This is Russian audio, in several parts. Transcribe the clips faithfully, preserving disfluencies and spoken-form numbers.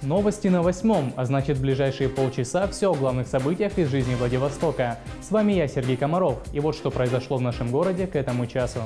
Новости на восьмом, а значит в ближайшие полчаса все о главных событиях из жизни Владивостока. С вами я, Сергей Комаров, и вот что произошло в нашем городе к этому часу.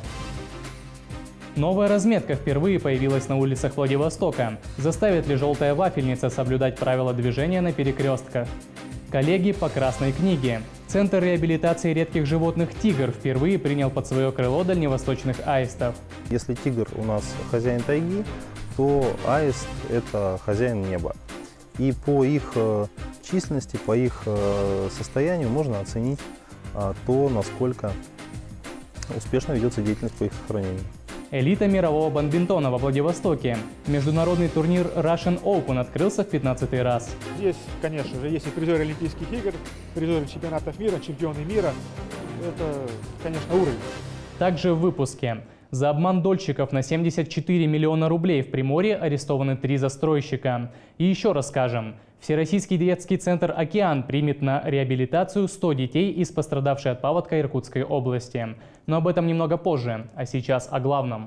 Новая разметка впервые появилась на улицах Владивостока. Заставит ли желтая вафельница соблюдать правила движения на перекрестках? Коллеги по Красной книге. Центр реабилитации редких животных «Тигр» впервые принял под свое крыло дальневосточных аистов. Если тигр у нас хозяин тайги, то аист – это хозяин неба. И по их э, численности, по их э, состоянию можно оценить э, то, насколько успешно ведется деятельность по их сохранению. Элита мирового бадминтона во Владивостоке. Международный турнир Russian Open открылся в пятнадцатый раз. Здесь, конечно же, есть и призеры Олимпийских игр, призеры чемпионатов мира, чемпионы мира. Это, конечно, уровень. Также в выпуске. За обман дольщиков на семьдесят четыре миллиона рублей в Приморье арестованы три застройщика. И еще расскажем. Всероссийский детский центр «Океан» примет на реабилитацию сто детей из пострадавшей от паводка Иркутской области. Но об этом немного позже, а сейчас о главном.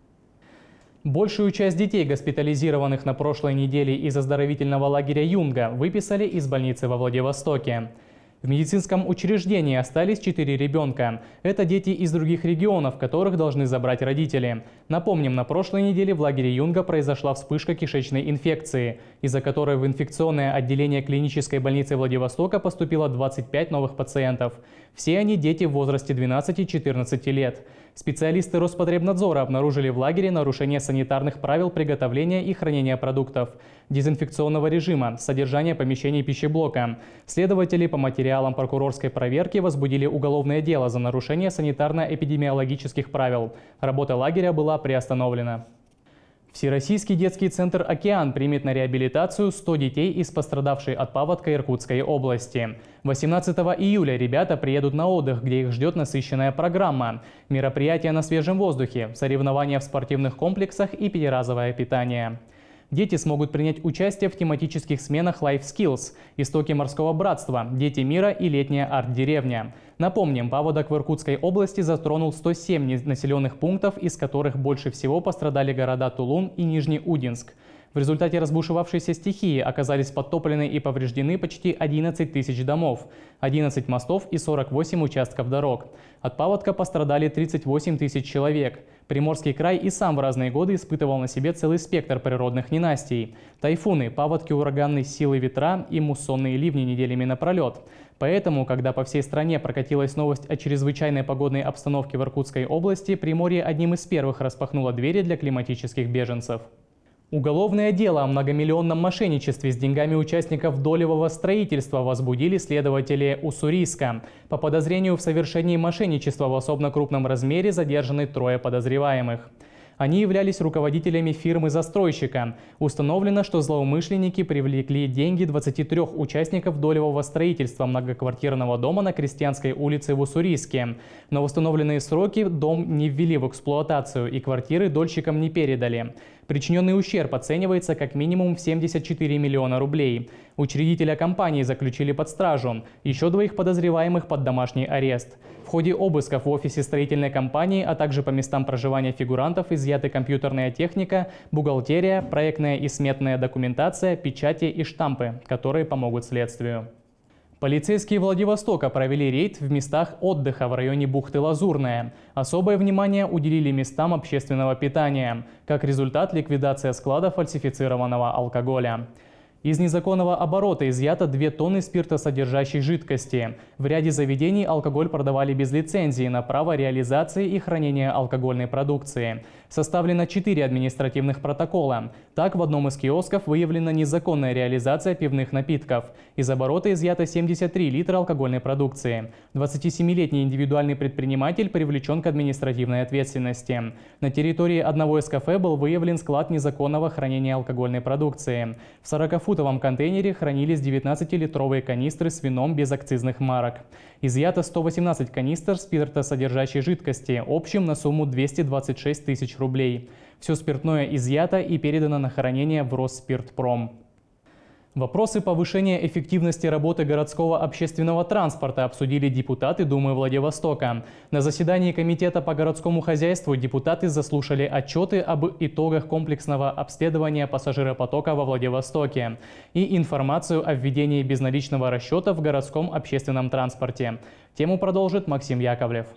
Большую часть детей, госпитализированных на прошлой неделе из оздоровительного лагеря «Юнга», выписали из больницы во Владивостоке. В медицинском учреждении остались четыре ребенка. Это дети из других регионов, которых должны забрать родители. Напомним, на прошлой неделе в лагере «Юнга» произошла вспышка кишечной инфекции, из-за которой в инфекционное отделение клинической больницы Владивостока поступило двадцать пять новых пациентов. Все они дети в возрасте двенадцати-четырнадцати лет. Специалисты Роспотребнадзора обнаружили в лагере нарушение санитарных правил приготовления и хранения продуктов, дезинфекционного режима, содержания помещений пищеблока. Следователи по материалам прокурорской проверки возбудили уголовное дело за нарушение санитарно-эпидемиологических правил. Работа лагеря была приостановлена. Всероссийский детский центр «Океан» примет на реабилитацию сто детей из пострадавшей от паводка Иркутской области. восемнадцатого июля ребята приедут на отдых, где их ждет насыщенная программа. Мероприятия на свежем воздухе, соревнования в спортивных комплексах и пятиразовое питание. Дети смогут принять участие в тематических сменах Life Skills, истоки морского братства, дети мира и летняя арт-деревня. Напомним, паводок в Иркутской области затронул сто семь населенных пунктов, из которых больше всего пострадали города Тулун и Нижнеудинск. В результате разбушевавшейся стихии оказались подтоплены и повреждены почти одиннадцать тысяч домов, одиннадцать мостов и сорок восемь участков дорог. От паводка пострадали тридцать восемь тысяч человек. Приморский край и сам в разные годы испытывал на себе целый спектр природных ненастий. Тайфуны, паводки ураганной силы ветра и муссонные ливни неделями напролет. Поэтому, когда по всей стране прокатилась новость о чрезвычайной погодной обстановке в Иркутской области, Приморье одним из первых распахнуло двери для климатических беженцев. Уголовное дело о многомиллионном мошенничестве с деньгами участников долевого строительства возбудили следователи Уссурийска. По подозрению в совершении мошенничества в особо крупном размере задержаны трое подозреваемых. Они являлись руководителями фирмы-застройщика. Установлено, что злоумышленники привлекли деньги двадцати трёх участников долевого строительства многоквартирного дома на Крестьянской улице в Уссурийске. Но в установленные сроки дом не ввели в эксплуатацию и квартиры дольщикам не передали. Причиненный ущерб оценивается как минимум в семьдесят четыре миллиона рублей. Учредителя компании заключили под стражу. Еще двоих подозреваемых под домашний арест. В ходе обысков в офисе строительной компании, а также по местам проживания фигурантов изъяты компьютерная техника, бухгалтерия, проектная и сметная документация, печати и штампы, которые помогут следствию. Полицейские Владивостока провели рейд в местах отдыха в районе бухты Лазурная. Особое внимание уделили местам общественного питания. Как результат, ликвидация склада фальсифицированного алкоголя. Из незаконного оборота изъято две тонны спиртосодержащей жидкости. В ряде заведений алкоголь продавали без лицензии на право реализации и хранения алкогольной продукции. Составлено четыре административных протокола. Так, в одном из киосков выявлена незаконная реализация пивных напитков. Из оборота изъято семьдесят три литра алкогольной продукции. двадцатисемилетний индивидуальный предприниматель привлечен к административной ответственности. На территории одного из кафе был выявлен склад незаконного хранения алкогольной продукции. В сорокафутовом контейнере хранились девятнадцатилитровые канистры с вином без акцизных марок. Изъято сто восемнадцать канистр спиртосодержащей жидкости, общим на сумму двести двадцать шесть тысяч рублей. Все спиртное изъято и передано на хранение в Росспиртпром. Вопросы повышения эффективности работы городского общественного транспорта обсудили депутаты Думы Владивостока. На заседании Комитета по городскому хозяйству депутаты заслушали отчеты об итогах комплексного обследования пассажиропотока во Владивостоке и информацию о введении безналичного расчета в городском общественном транспорте. Тему продолжит Максим Яковлев.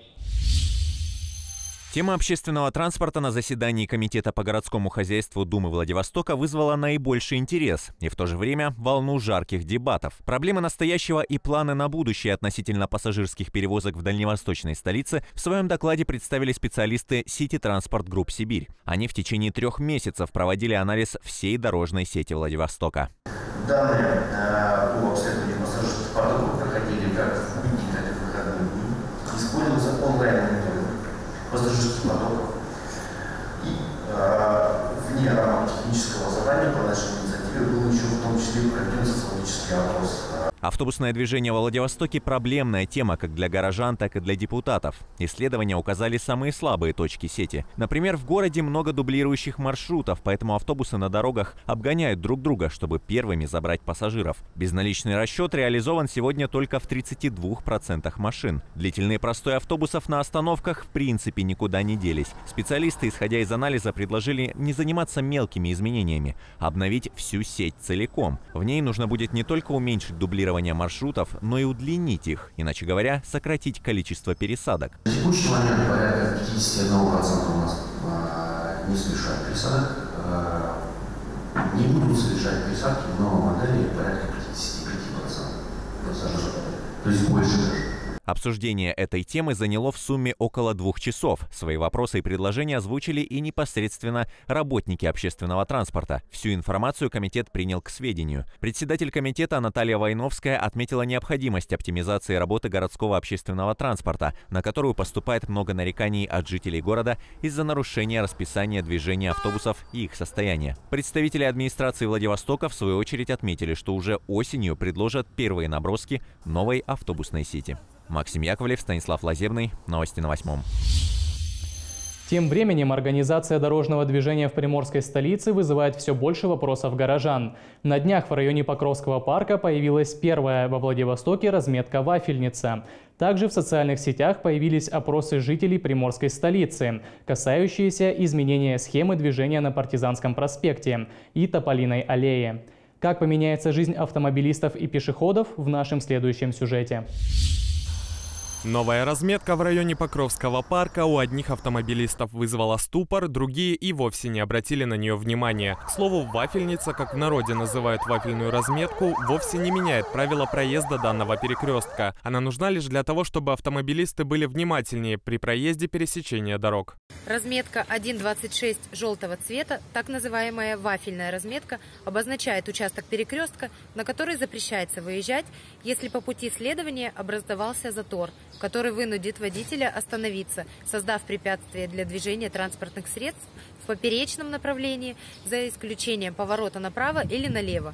Тема общественного транспорта на заседании Комитета по городскому хозяйству Думы Владивостока вызвала наибольший интерес и в то же время волну жарких дебатов. Проблемы настоящего и планы на будущее относительно пассажирских перевозок в дальневосточной столице в своем докладе представили специалисты City Transport Group Сибирь. Они в течение трех месяцев проводили анализ всей дорожной сети Владивостока. Данные э, по обследованию пассажирских потоков проходили как в будни, так и в выходные дни. Использовался онлайн-мониторинг пассажирских потоков. И э, вне рамок технического задания по нашей инициативе был еще в том числе проведен социологический опрос. Автобусное движение во Владивостоке – проблемная тема как для горожан, так и для депутатов. Исследования указали самые слабые точки сети. Например, в городе много дублирующих маршрутов, поэтому автобусы на дорогах обгоняют друг друга, чтобы первыми забрать пассажиров. Безналичный расчет реализован сегодня только в тридцати двух процентах машин. Длительные простои автобусов на остановках в принципе никуда не делись. Специалисты, исходя из анализа, предложили не заниматься мелкими изменениями, а обновить всю сеть целиком. В ней нужно будет не только уменьшить дублирование маршрутов, но и удлинить их, иначе говоря, сократить количество пересадок. На текущий момент порядка пятидесяти одного процента у нас э, не совершают пересадок. Э, не будут совершать пересадки в новой модели порядка пятидесяти пяти процентов. То есть больше даже. Обсуждение этой темы заняло в сумме около двух часов. Свои вопросы и предложения озвучили и непосредственно работники общественного транспорта. Всю информацию комитет принял к сведению. Председатель комитета Наталья Войновская отметила необходимость оптимизации работы городского общественного транспорта, на которую поступает много нареканий от жителей города из-за нарушения расписания движения автобусов и их состояния. Представители администрации Владивостока в свою очередь отметили, что уже осенью предложат первые наброски новой автобусной сети. Максим Яковлев, Станислав Лазебный. Новости на восьмом. Тем временем организация дорожного движения в приморской столице вызывает все больше вопросов горожан. На днях в районе Покровского парка появилась первая во Владивостоке разметка «Вафельница». Также в социальных сетях появились опросы жителей приморской столицы, касающиеся изменения схемы движения на Партизанском проспекте и Тополиной аллее. Как поменяется жизнь автомобилистов и пешеходов в нашем следующем сюжете. Новая разметка в районе Покровского парка у одних автомобилистов вызвала ступор, другие и вовсе не обратили на нее внимания. К слову, «Вафельница», как в народе называют вафельную разметку, вовсе не меняет правила проезда данного перекрестка. Она нужна лишь для того, чтобы автомобилисты были внимательнее при проезде пересечения дорог. Разметка один двадцать шесть желтого цвета, так называемая вафельная разметка, обозначает участок перекрестка, на который запрещается выезжать, если по пути следования образовался затор, который вынудит водителя остановиться, создав препятствие для движения транспортных средств в поперечном направлении, за исключением поворота направо или налево.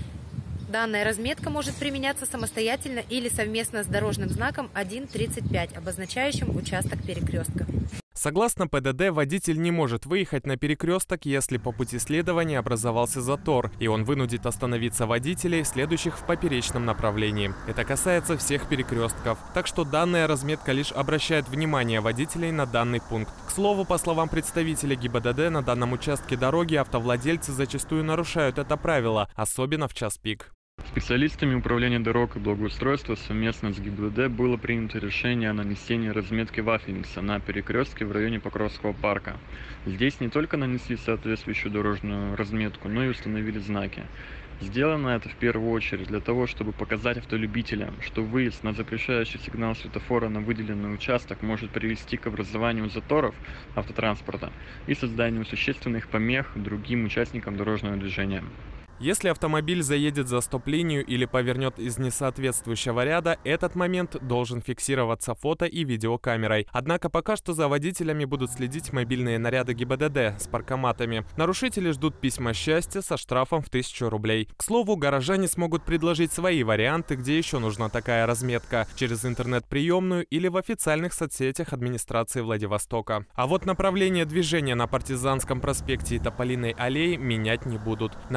Данная разметка может применяться самостоятельно или совместно с дорожным знаком один тридцать пять, обозначающим участок перекрестка. Согласно ПДД, водитель не может выехать на перекресток, если по пути следования образовался затор, и он вынудит остановиться водителей, следующих в поперечном направлении. Это касается всех перекрестков. Так что данная разметка лишь обращает внимание водителей на данный пункт. К слову, по словам представителя ГИБДД, на данном участке дороги автовладельцы зачастую нарушают это правило, особенно в час пик. Специалистами Управления дорог и благоустройства совместно с ГИБДД было принято решение о нанесении разметки «Вафельница» на перекрестке в районе Покровского парка. Здесь не только нанесли соответствующую дорожную разметку, но и установили знаки. Сделано это в первую очередь для того, чтобы показать автолюбителям, что выезд на запрещающий сигнал светофора на выделенный участок может привести к образованию заторов автотранспорта и созданию существенных помех другим участникам дорожного движения. Если автомобиль заедет за стоп-линию или повернет из несоответствующего ряда, этот момент должен фиксироваться фото и видеокамерой. Однако пока что за водителями будут следить мобильные наряды ГИБДД с паркоматами. Нарушители ждут письма счастья со штрафом в тысячу рублей. К слову, горожане смогут предложить свои варианты, где еще нужна такая разметка, через интернет-приемную или в официальных соцсетях администрации Владивостока. А вот направление движения на Партизанском проспекте и Тополиной аллее менять не будут. Напомним,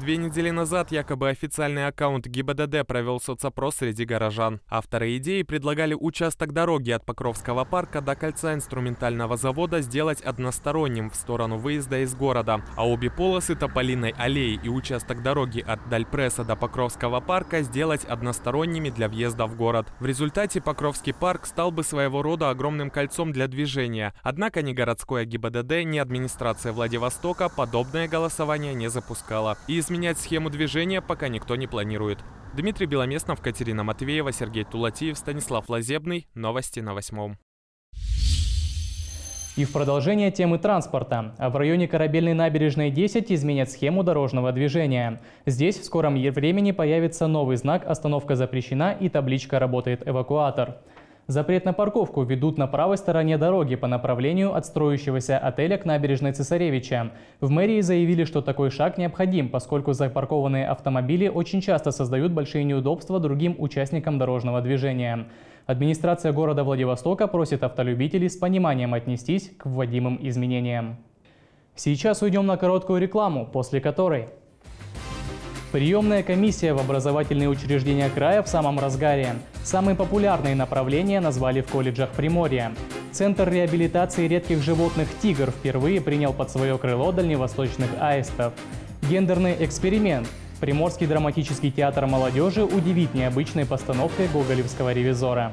Две недели назад якобы официальный аккаунт ГИБДД провел соцопрос среди горожан. Авторы идеи предлагали участок дороги от Покровского парка до кольца инструментального завода сделать односторонним в сторону выезда из города, а обе полосы Тополиной аллеи и участок дороги от Дальпресса до Покровского парка сделать односторонними для въезда в город. В результате Покровский парк стал бы своего рода огромным кольцом для движения. Однако ни городское ГИБДД, ни администрация Владивостока подобное голосование не запускала. И изменять схему движения пока никто не планирует. Дмитрий Беломеснов, Катерина Матвеева, Сергей Тулатиев, Станислав Лазебный. Новости на Восьмом. И в продолжение темы транспорта. В районе Корабельной набережной десять изменят схему дорожного движения. Здесь в скором времени появится новый знак «Остановка запрещена» и табличка «Работает эвакуатор». Запрет на парковку ведут на правой стороне дороги по направлению от строящегося отеля к набережной Цесаревича. В мэрии заявили, что такой шаг необходим, поскольку запаркованные автомобили очень часто создают большие неудобства другим участникам дорожного движения. Администрация города Владивостока просит автолюбителей с пониманием отнестись к вводимым изменениям. Сейчас уйдем на короткую рекламу, после которой... Приемная комиссия в образовательные учреждения края в самом разгаре. Самые популярные направления назвали в колледжах Приморья. Центр реабилитации редких животных «Тигр» впервые принял под свое крыло дальневосточных аистов. Гендерный эксперимент. Приморский драматический театр молодежи удивит необычной постановкой гоголевского «Ревизора».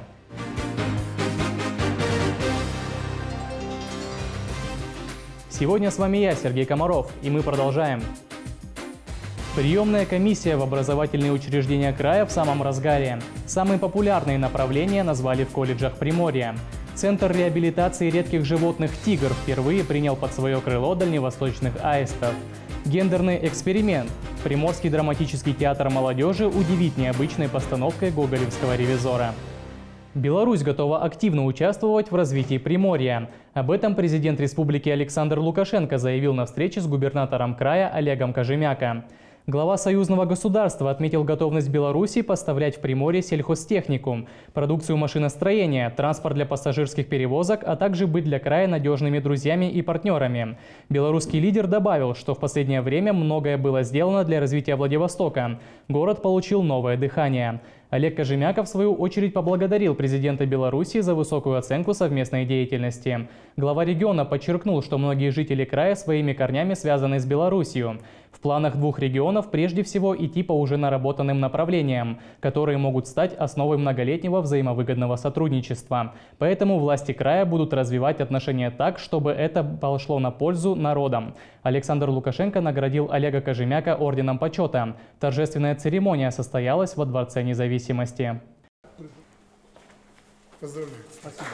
Сегодня с вами я, Сергей Комаров, и мы продолжаем. Приемная комиссия в образовательные учреждения края в самом разгаре. Самые популярные направления назвали в колледжах Приморья. Центр реабилитации редких животных «Тигр» впервые принял под свое крыло дальневосточных аистов. Гендерный эксперимент. Приморский драматический театр молодежи удивит необычной постановкой гоголевского «Ревизора». Беларусь готова активно участвовать в развитии Приморья. Об этом президент республики Александр Лукашенко заявил на встрече с губернатором края Олегом Кожемяко. Глава союзного государства отметил готовность Беларуси поставлять в Приморье сельхозтехнику, продукцию машиностроения, транспорт для пассажирских перевозок, а также быть для края надежными друзьями и партнерами. Белорусский лидер добавил, что в последнее время многое было сделано для развития Владивостока. Город получил новое дыхание. Олег Кожемяко, в свою очередь, поблагодарил президента Беларуси за высокую оценку совместной деятельности. Глава региона подчеркнул, что многие жители края своими корнями связаны с Беларусью. В планах двух регионов прежде всего идти по уже наработанным направлениям, которые могут стать основой многолетнего взаимовыгодного сотрудничества. Поэтому власти края будут развивать отношения так, чтобы это пошло на пользу народам. Александр Лукашенко наградил Олега Кожемяко орденом почета. Торжественная церемония состоялась во Дворце независимости. Поздравляю. Спасибо.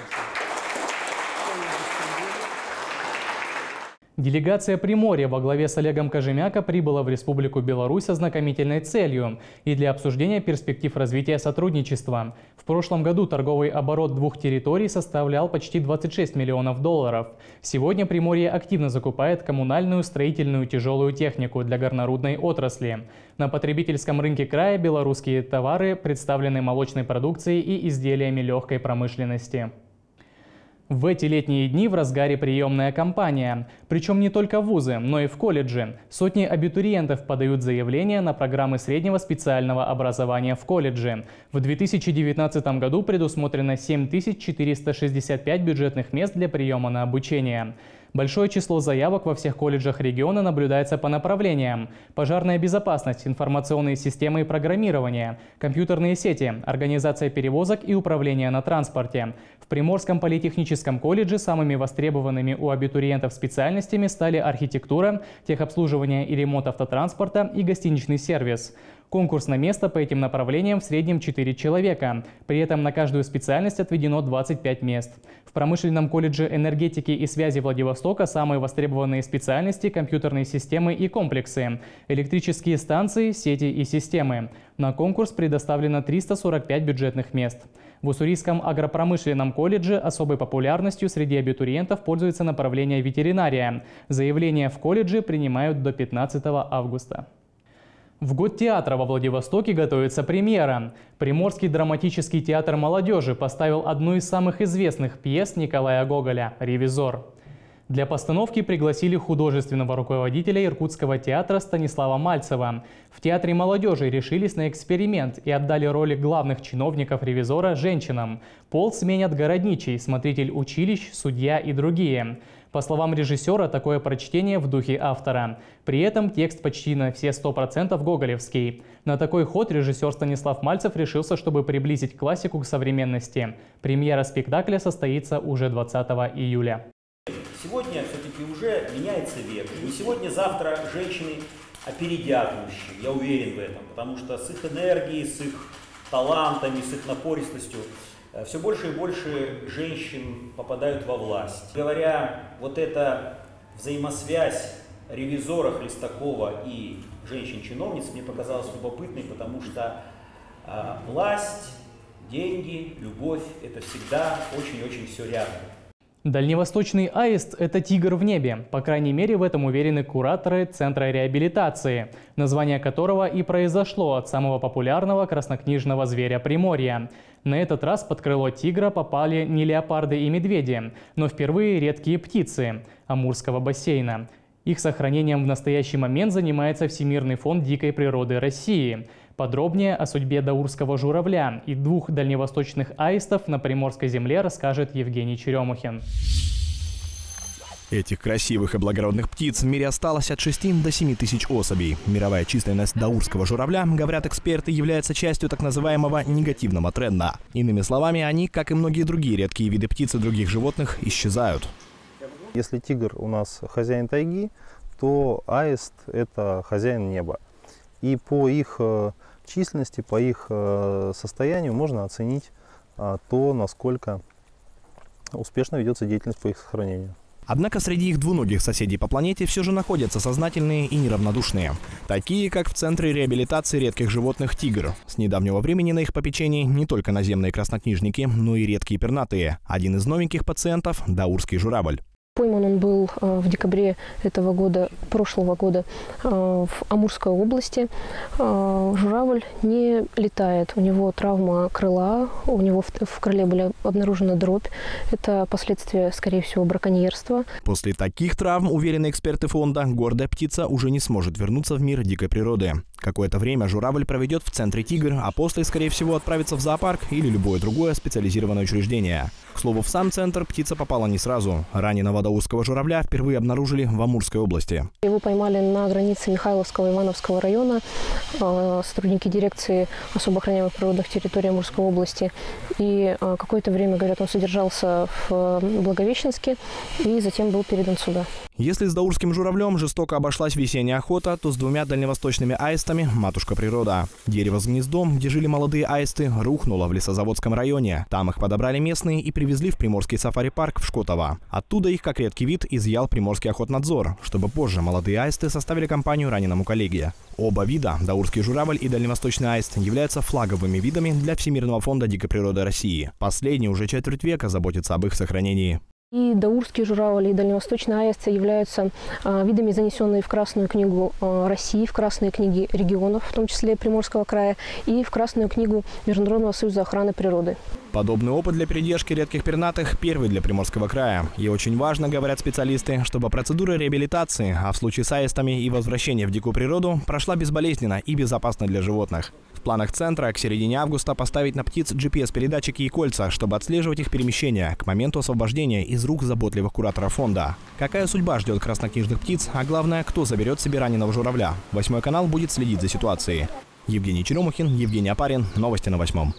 Делегация Приморья во главе с Олегом Кожемяко прибыла в Республику Беларусь с ознакомительной целью и для обсуждения перспектив развития сотрудничества. В прошлом году торговый оборот двух территорий составлял почти двадцать шесть миллионов долларов. Сегодня Приморье активно закупает коммунальную, строительную, тяжелую технику для горнорудной отрасли. На потребительском рынке края белорусские товары представлены молочной продукцией и изделиями легкой промышленности. В эти летние дни в разгаре приемная кампания. Причем не только в вузы, но и в колледжи. Сотни абитуриентов подают заявления на программы среднего специального образования в колледже. В две тысячи девятнадцатом году предусмотрено семь тысяч четыреста шестьдесят пять бюджетных мест для приема на обучение. Большое число заявок во всех колледжах региона наблюдается по направлениям: пожарная безопасность, информационные системы и программирование, компьютерные сети, организация перевозок и управление на транспорте. В Приморском политехническом колледже самыми востребованными у абитуриентов специальностями стали архитектура, техобслуживание и ремонт автотранспорта и гостиничный сервис. Конкурс на место по этим направлениям в среднем четыре человека. При этом на каждую специальность отведено двадцать пять мест. В промышленном колледже энергетики и связи Владивостока самые востребованные специальности – компьютерные системы и комплексы, электрические станции, сети и системы. На конкурс предоставлено триста сорок пять бюджетных мест. В Уссурийском агропромышленном колледже особой популярностью среди абитуриентов пользуется направление ветеринария. Заявления в колледже принимают до пятнадцатого августа. В год театра во Владивостоке готовится премьера. Приморский драматический театр молодежи поставил одну из самых известных пьес Николая Гоголя «Ревизор». Для постановки пригласили художественного руководителя Иркутского театра Станислава Мальцева. В Театре молодежи решились на эксперимент и отдали роли главных чиновников-ревизора женщинам. Пол сменят городничий, смотритель училищ, судья и другие. По словам режиссера, такое прочтение в духе автора. При этом текст почти на все сто процентов гоголевский. На такой ход режиссер Станислав Мальцев решился, чтобы приблизить классику к современности. Премьера спектакля состоится уже двадцатого июля. Сегодня все-таки уже меняется век. Не сегодня-завтра женщины опередят мужчин, я уверен в этом. Потому что с их энергией, с их талантами, с их напористостью все больше и больше женщин попадают во власть. Говоря, вот эта взаимосвязь ревизора Хлестакова и женщин-чиновниц мне показалась любопытной, потому что э, власть, деньги, любовь – это всегда очень-очень все рядом. Дальневосточный аист – это тигр в небе. По крайней мере, в этом уверены кураторы Центра реабилитации, название которого и произошло от самого популярного краснокнижного зверя Приморья. На этот раз под крыло тигра попали не леопарды и медведи, но впервые редкие птицы Амурского бассейна. Их сохранением в настоящий момент занимается Всемирный фонд дикой природы России. Подробнее о судьбе даурского журавля и двух дальневосточных аистов на Приморской земле расскажет Евгений Черемухин. Этих красивых и благородных птиц в мире осталось от шести до семи тысяч особей. Мировая численность даурского журавля, говорят эксперты, является частью так называемого негативного тренда. Иными словами, они, как и многие другие редкие виды птиц и других животных, исчезают. Если тигр у нас хозяин тайги, то аист – это хозяин неба. И по их численности, по их состоянию можно оценить то, насколько успешно ведется деятельность по их сохранению. Однако среди их двуногих соседей по планете все же находятся сознательные и неравнодушные. Такие, как в Центре реабилитации редких животных «Тигр». С недавнего времени на их попечении не только наземные краснокнижники, но и редкие пернатые. Один из новеньких пациентов – даурский журавль. Пойман он был в декабре этого года, прошлого года, в Амурской области. Журавль не летает, у него травма крыла, у него в крыле была обнаружена дробь. Это последствия, скорее всего, браконьерства. После таких травм, уверены эксперты фонда, гордая птица уже не сможет вернуться в мир дикой природы. Какое-то время журавль проведет в Центре «Тигр», а после, скорее всего, отправится в зоопарк или любое другое специализированное учреждение. К слову, в сам центр птица попала не сразу. Раненого даурского журавля впервые обнаружили в Амурской области. Его поймали на границе Михайловского и Ивановского района сотрудники дирекции особо охраняемых природных территорий Амурской области. И какое-то время, говорят, он содержался в Благовещенске и затем был передан сюда. Если с даурским журавлем жестоко обошлась весенняя охота, то с двумя дальневосточными аистами – матушка природа. Дерево с гнездом, где жили молодые аисты, рухнуло в Лесозаводском районе. Там их подобрали местные и привезли в Приморский сафари-парк в Шкотово. Оттуда их, как редкий вид, изъял Приморский охотнадзор, чтобы позже молодые аисты составили компанию раненому коллеге. Оба вида – даурский журавль и дальневосточный аист – являются флаговыми видами для Всемирного фонда дикой природы России. Последний уже четверть века заботится об их сохранении. И даурский журавль, и дальневосточный аист являются а, видами, занесенные в Красную книгу а, России, в Красные книги регионов, в том числе Приморского края, и в Красную книгу Международного союза охраны природы. Подобный опыт для передержки редких пернатых первый для Приморского края. И очень важно, говорят специалисты, чтобы процедура реабилитации, а в случае с аистами и возвращения в дикую природу, прошла безболезненно и безопасно для животных. В планах центра к середине августа поставить на птиц джи пи эс-передатчики и кольца, чтобы отслеживать их перемещения к моменту освобождения из рук заботливых кураторов фонда. Какая судьба ждет краснокнижных птиц, а главное, кто заберет себе раненого журавля? Восьмой канал будет следить за ситуацией. Евгений Черемухин, Евгений Апарин. Новости на Восьмом.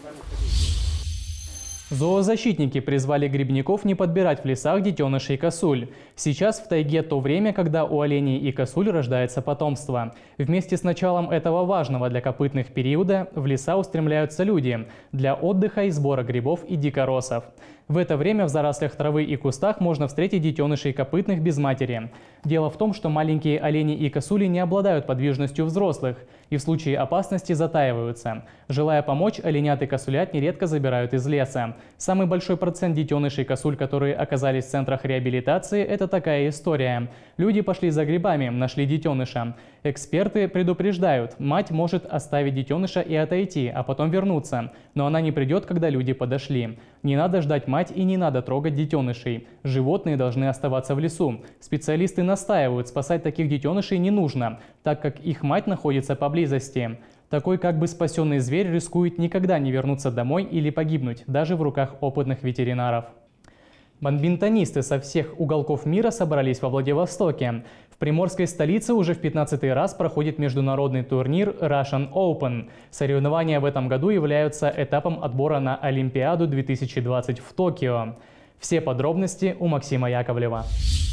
Зоозащитники призвали грибников не подбирать в лесах детенышей косуль. Сейчас в тайге то время, когда у оленей и косуль рождается потомство. Вместе с началом этого важного для копытных периода в леса устремляются люди для отдыха и сбора грибов и дикоросов. В это время в зарослях травы и кустах можно встретить детенышей копытных без матери. Дело в том, что маленькие олени и косули не обладают подвижностью взрослых и в случае опасности затаиваются. Желая помочь, оленят и косулят нередко забирают из леса. Самый большой процент детенышей косуль, которые оказались в центрах реабилитации, это такая история. Люди пошли за грибами, нашли детеныша. Эксперты предупреждают, мать может оставить детеныша и отойти, а потом вернуться. Но она не придет, когда люди подошли. Не надо ждать мать мать и не надо трогать детенышей. Животные должны оставаться в лесу. Специалисты настаивают, спасать таких детенышей не нужно, так как их мать находится поблизости. Такой как бы спасенный зверь рискует никогда не вернуться домой или погибнуть, даже в руках опытных ветеринаров. Бадминтонисты со всех уголков мира собрались во Владивостоке. В приморской столице уже в пятнадцатый раз проходит международный турнир Russian Open. Соревнования в этом году являются этапом отбора на Олимпиаду две тысячи двадцать в Токио. Все подробности у Максима Яковлева.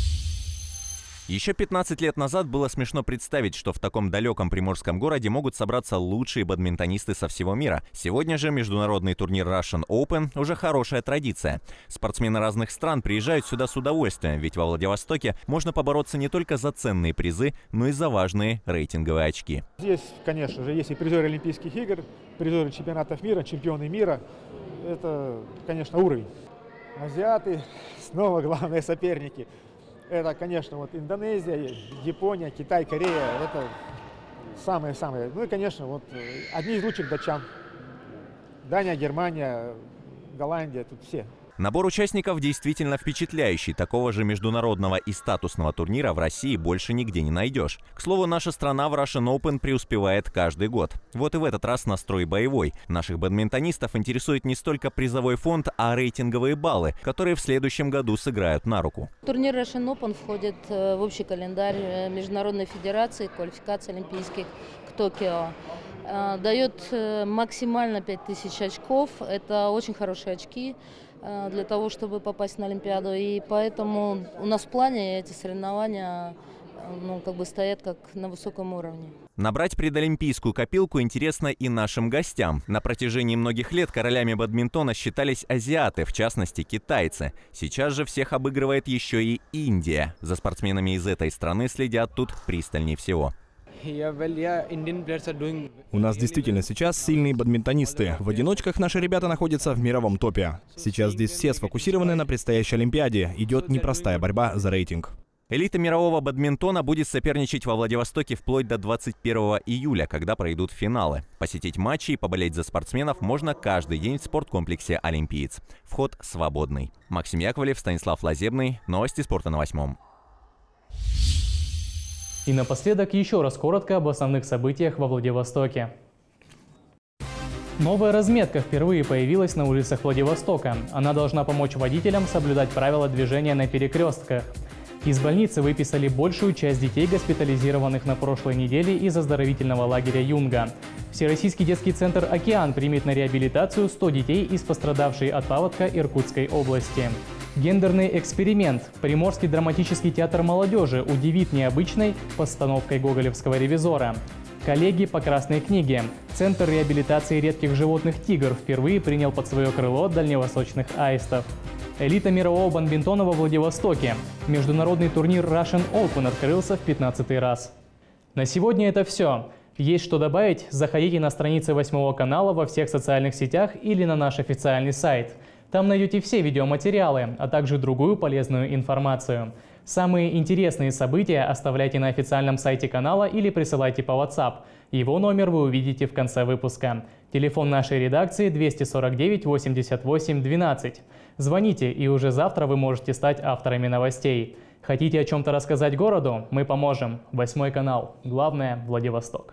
Еще пятнадцать лет назад было смешно представить, что в таком далеком приморском городе могут собраться лучшие бадминтонисты со всего мира. Сегодня же международный турнир Russian Open уже хорошая традиция. Спортсмены разных стран приезжают сюда с удовольствием, ведь во Владивостоке можно побороться не только за ценные призы, но и за важные рейтинговые очки. Здесь, конечно же, есть и призеры Олимпийских игр, призеры чемпионатов мира, чемпионы мира. Это, конечно, уровень. Азиаты снова главные соперники. Это, конечно, вот Индонезия, Япония, Китай, Корея. Это самые-самые. Ну и, конечно, вот одни из лучших датчан. Дания, Германия, Голландия, тут все. Набор участников действительно впечатляющий. Такого же международного и статусного турнира в России больше нигде не найдешь. К слову, наша страна в Russian Open преуспевает каждый год. Вот и в этот раз настрой боевой. Наших бадминтонистов интересует не столько призовой фонд, а рейтинговые баллы, которые в следующем году сыграют на руку. Турнир Russian Open входит в общий календарь Международной федерации квалификации олимпийских к Токио. Дает максимально пять тысяч очков. Это очень хорошие очки для того, чтобы попасть на Олимпиаду. И поэтому у нас в плане эти соревнования ну, как бы стоят как на высоком уровне. Набрать предолимпийскую копилку интересно и нашим гостям. На протяжении многих лет королями бадминтона считались азиаты, в частности китайцы. Сейчас же всех обыгрывает еще и Индия. За спортсменами из этой страны следят тут пристальнее всего. У нас действительно сейчас сильные бадминтонисты. В одиночках наши ребята находятся в мировом топе. Сейчас здесь все сфокусированы на предстоящей Олимпиаде. Идет непростая борьба за рейтинг. Элита мирового бадминтона будет соперничать во Владивостоке вплоть до двадцать первого июля, когда пройдут финалы. Посетить матчи и поболеть за спортсменов можно каждый день в спорткомплексе «Олимпиец». Вход свободный. Максим Яковлев, Станислав Лазебный. Новости спорта на восьмом. И напоследок еще раз коротко об основных событиях во Владивостоке. Новая разметка впервые появилась на улицах Владивостока. Она должна помочь водителям соблюдать правила движения на перекрестках. Из больницы выписали большую часть детей, госпитализированных на прошлой неделе из оздоровительного лагеря «Юнга». Всероссийский детский центр «Океан» примет на реабилитацию сто детей из пострадавшей от паводка Иркутской области. Гендерный эксперимент. Приморский драматический театр молодежи удивит необычной постановкой гоголевского «Ревизора». Коллеги по Красной книге. Центр реабилитации редких животных «Тигр» впервые принял под свое крыло дальневосточных аистов. Элита мирового бадминтона во Владивостоке. Международный турнир Russian Open открылся в пятнадцатый раз. На сегодня это все. Есть что добавить? Заходите на страницы восьмого канала во всех социальных сетях или на наш официальный сайт. Там найдете все видеоматериалы, а также другую полезную информацию. Самые интересные события оставляйте на официальном сайте канала или присылайте по WhatsApp. Его номер вы увидите в конце выпуска. Телефон нашей редакции двести сорок девять восемьдесят восемь двенадцать. Звоните, и уже завтра вы можете стать авторами новостей. Хотите о чем-то рассказать городу? Мы поможем. Восьмой канал. Главное – Владивосток.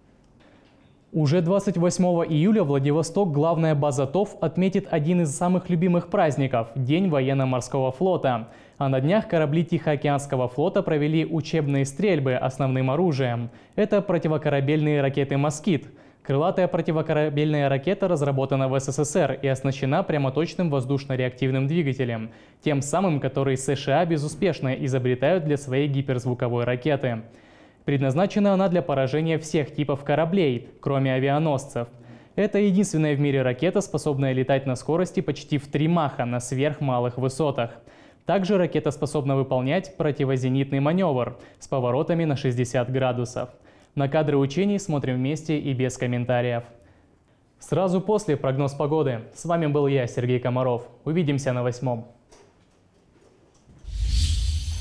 Уже двадцать восьмого июля Владивосток, главная база ТОВ, отметит один из самых любимых праздников – День военно-морского флота. А на днях корабли Тихоокеанского флота провели учебные стрельбы основным оружием. Это противокорабельные ракеты «Москит». Крылатая противокорабельная ракета разработана в СССР и оснащена прямоточным воздушно-реактивным двигателем, тем самым, который США безуспешно изобретают для своей гиперзвуковой ракеты. Предназначена она для поражения всех типов кораблей, кроме авианосцев. Это единственная в мире ракета, способная летать на скорости почти в три маха на сверхмалых высотах. Также ракета способна выполнять противозенитный маневр с поворотами на шестьдесят градусов. На кадры учений смотрим вместе и без комментариев. Сразу после прогноз погоды. С вами был я, Сергей Комаров. Увидимся на восьмом.